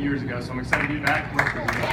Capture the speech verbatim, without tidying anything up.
years ago, so I'm excited to be back.